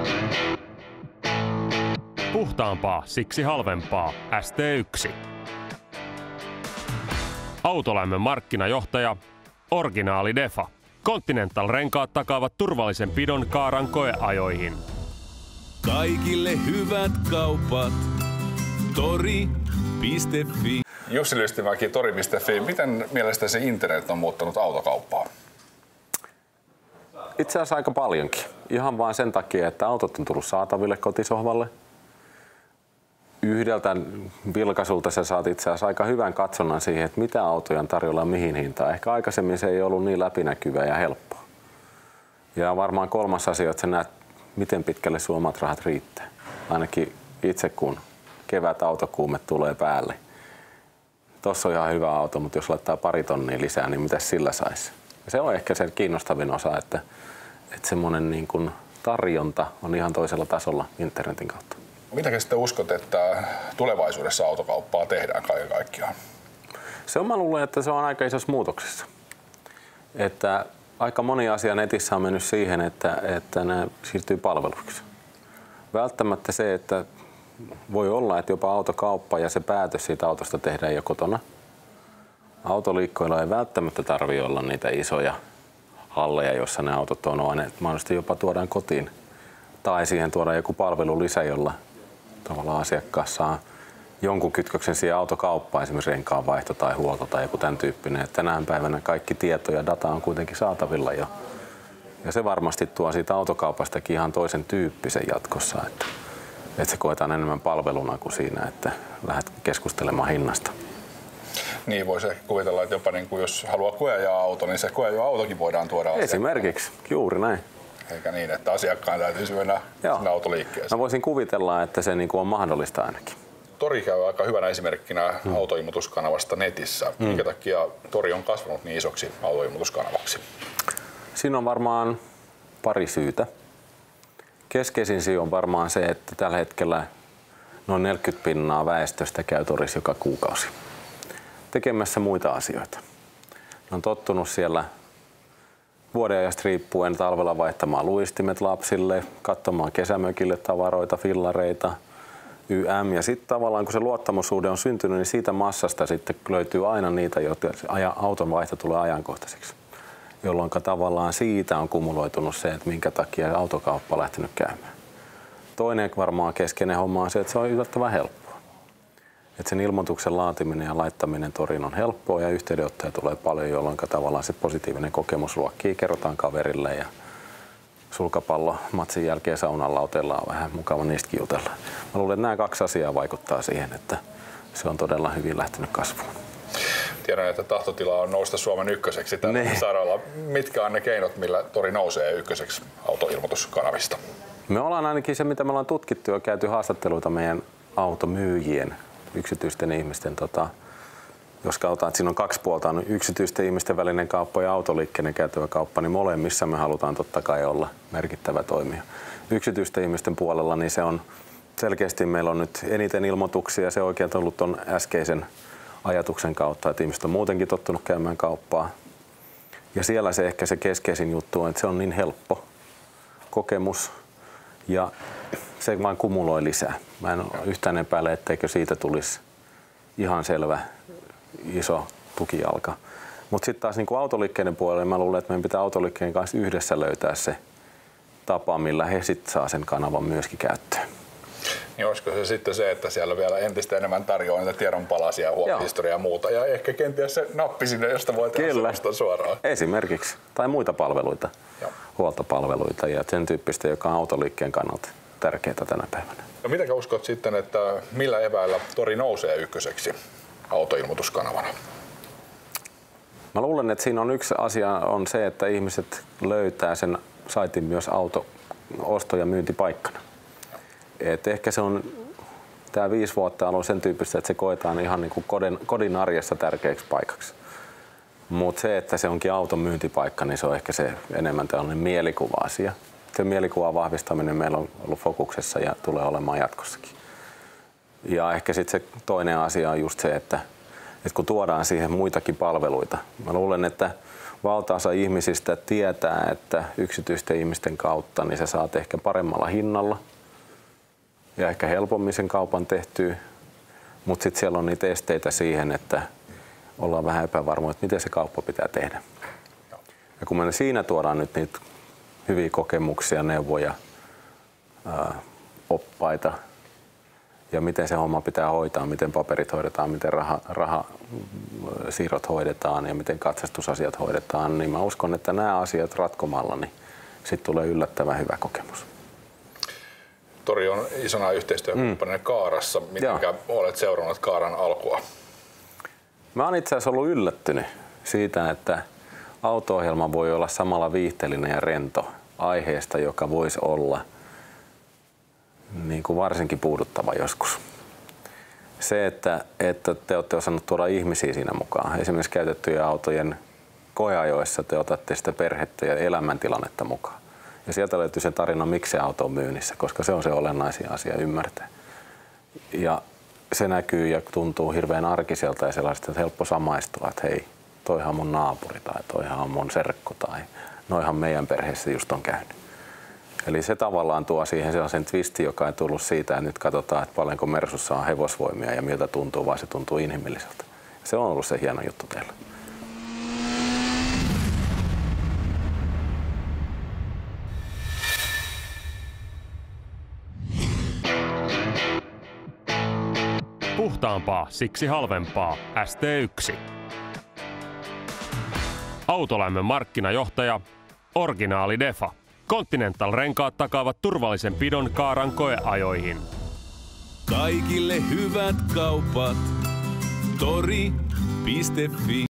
Puhtaampaa, siksi halvempaa. ST1. Autolämmön markkinajohtaja Originaali Defa. Continental-renkaat takaavat turvallisen pidon Kaaran koeajoihin. Kaikille hyvät kaupat. Tori.fi. Jussi Lystimäki, Tori.fi. Miten mielestäsi internet on muuttanut autokauppaa? Itse asiassa aika paljonkin. Ihan vain sen takia, että autot on tullut saataville kotisohvalle. Yhdeltä vilkaisulta sä saat itse asiassa aika hyvän katsonnan siihen, että mitä autoja on tarjolla mihin hintaan. Ehkä aikaisemmin se ei ollut niin läpinäkyvää ja helppoa. Ja varmaan kolmas asia, että sä näet, miten pitkälle sun omat rahat riittää. Ainakin itse, kun kevät autokuume tulee päälle. Tossa on ihan hyvä auto, mutta jos laittaa 2 tonnia lisää, niin mitä sillä saisi? Se on ehkä se kiinnostavin osa, että semmoinen niin kuin tarjonta on ihan toisella tasolla internetin kautta. Mitä sitten uskot, että tulevaisuudessa autokauppaa tehdään kaiken kaikkiaan? Mä luulen, että se on aika isossa muutoksessa. Että aika moni asia netissä on mennyt siihen, että ne siirtyy palveluiksi. Välttämättä se, että voi olla, että jopa autokauppa ja se päätös siitä autosta tehdään jo kotona. Autoliikkoilla ei välttämättä tarvitse olla niitä isoja halleja, jossa ne autot on, vaan ne mahdollisesti jopa tuodaan kotiin. Tai siihen tuodaan joku palvelulisä, jolla tavallaan asiakas saa jonkun kytköksen siihen autokauppaan, esimerkiksi renkaanvaihto tai huolto tai joku tämän tyyppinen. Tänään päivänä kaikki tieto ja data on kuitenkin saatavilla jo. Ja se varmasti tuo siitä autokaupastakin ihan toisen tyyppisen jatkossa, että se koetaan enemmän palveluna kuin siinä, että lähdet keskustelemaan hinnasta. Niin, voisi ehkä kuvitella, että jopa niin kuin jos haluaa koeajaa auto, niin se koeajo-autokin voidaan tuoda asiakkaan. Esimerkiksi, juuri näin. Eikä niin, että asiakkaan täytyisi mennä sinne autoliikkeeseen. Mä voisin kuvitella, että se on mahdollista ainakin. Tori käy aika hyvänä esimerkkinä autoilmoituskanavasta netissä. Minkä takia Tori on kasvanut niin isoksi autoilmoituskanavaksi? Siinä on varmaan pari syytä. Keskeisin syy on varmaan se, että tällä hetkellä noin 40% väestöstä käy Torissa joka kuukausi tekemässä muita asioita. Ne on tottunut siellä vuodenajasta riippuen talvella vaihtamaan luistimet lapsille, katsomaan kesämökille tavaroita, fillareita, YM. Ja sitten tavallaan kun se luottamussuhde on syntynyt, niin siitä massasta sitten löytyy aina niitä, joita auton vaihto tulee ajankohtaiseksi. Jolloin tavallaan siitä on kumuloitunut se, että minkä takia autokauppa on lähtenyt käymään. Toinen varmaan keskeinen homma on se, että se on yllättävän helppoa. Että sen ilmoituksen laatiminen ja laittaminen Toriin on helppoa ja yhteydenottoja tulee paljon, jolloin tavallaan se positiivinen kokemus ruokkii, kerrotaan kaverille ja sulkapallo matsin jälkeen saunalla otellaan vähän mukava niistäkin jutella. Mä luulen, että nämä 2 asiaa vaikuttaa siihen, että se on todella hyvin lähtenyt kasvuun. Tiedän, että tahtotila on nousta Suomen ykköseksi tällä saralla. Mitkä on ne keinot, millä Tori nousee ykköseksi autoilmoituskanavista? Me ollaan ainakin se, mitä me ollaan tutkittu ja käyty haastatteluita meidän automyyjien, yksityisten ihmisten, jos katsotaan, että siinä on 2 puolta, on yksityisten ihmisten välinen kauppa ja autoliikkeiden käytävä kauppa, niin molemmissa me halutaan totta kai olla merkittävä toimija. Yksityisten ihmisten puolella niin se on selkeästi, meillä on nyt eniten ilmoituksia, se oikein on ollut ton äskeisen ajatuksen kautta, että ihmiset on muutenkin tottunut käymään kauppaa. Ja siellä se ehkä se keskeisin juttu on, että se on niin helppo kokemus ja se vaan kumuloi lisää. Mä en ole yhtään epäile, etteikö siitä tulisi ihan selvä iso tukijalka. Mutta sitten taas niin kuin autoliikkeiden puolella mä luulen, että meidän pitää autoliikkeiden kanssa yhdessä löytää se tapa, millä he sitten saa sen kanavan myöskin käyttöön. Niin olisiko se sitten se, että siellä vielä entistä enemmän tarjoaa niitä tiedonpalasia, huoltohistoriaa ja muuta, ja ehkä kenties se nappi sinne, josta voi tehdä suoraan. Esimerkiksi. Tai muita palveluita, huoltopalveluita ja sen tyyppistä, joka on autoliikkeen kannalta tärkeää tänä päivänä. No mitä uskot sitten, että millä eväillä Tori nousee ykköseksi autoilmoituskanavana? Mä luulen, että siinä on yksi asia on se, että ihmiset löytää sen saitin myös auto-osto- ja myyntipaikkana. Et ehkä se on, tämä 5 vuotta on ollut sen tyyppistä, että se koetaan ihan niin kuin kodin arjessa tärkeäksi paikaksi. Mutta se, että se onkin auton myyntipaikka, niin se on ehkä se enemmän tällainen mielikuva-asia. Se mielikuvan vahvistaminen meillä on ollut fokuksessa ja tulee olemaan jatkossakin. Ja ehkä sitten se toinen asia on just se, että kun tuodaan siihen muitakin palveluita. Mä luulen, että valtaosa ihmisistä tietää, että yksityisten ihmisten kautta niin sä saat ehkä paremmalla hinnalla ja ehkä helpommin sen kaupan tehtyä, mutta sitten siellä on niitä esteitä siihen, että ollaan vähän epävarmoja, että miten se kauppa pitää tehdä. Ja kun me siinä tuodaan nyt niitä hyviä kokemuksia, neuvoja, oppaita ja miten se homma pitää hoitaa, miten paperit hoidetaan, miten rahasiirrot hoidetaan ja miten katsastusasiat hoidetaan, niin mä uskon, että nämä asiat ratkomalla, niin sitten tulee yllättävän hyvä kokemus. Tori on isona yhteistyökumppanina Kaarassa. Mitenkä olet seurannut Kaaran alkua? Mä oon itse asiassa ollut yllättynyt siitä, että auto-ohjelma voi olla samalla viihteellinen ja rento aiheesta, joka voisi olla niin kuin varsinkin puuduttava joskus. Se, että te olette osannut tuoda ihmisiä siinä mukaan. Esimerkiksi käytettyjen autojen koeajoissa te otatte sitä perhettä ja elämäntilannetta mukaan. Ja sieltä löytyy se tarina, miksi se auto on myynnissä, koska se on se olennaisin asia ymmärtää. Ja se näkyy ja tuntuu hirveän arkiselta ja sellaista, että helppo samaistua, että hei, toihan on mun naapuri tai toihan on mun serkku tai noihan meidän perheessä just on käynyt. Eli se tavallaan tuo siihen sellaisen twistin, joka ei tullut siitä, että nyt katsotaan, että paljonko Mersussa on hevosvoimia ja miltä tuntuu, vaan se tuntuu inhimilliseltä. Se on ollut se hieno juttu teillä. Puhtaampaa, siksi halvempaa. ST1. Autolämmön markkinajohtaja Originaali Defa. Continental-renkaat takaavat turvallisen pidon Kaaran koeajoihin. Kaikille hyvät kaupat. Tori.fi